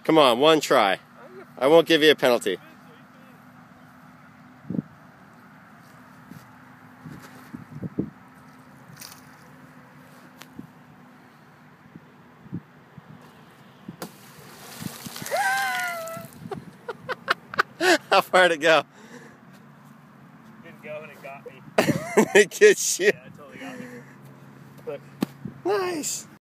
Come on, one try. I won't give you a penalty. How far did it go? Didn't go and it got me. Good shit. Yeah, it totally got me. Nice.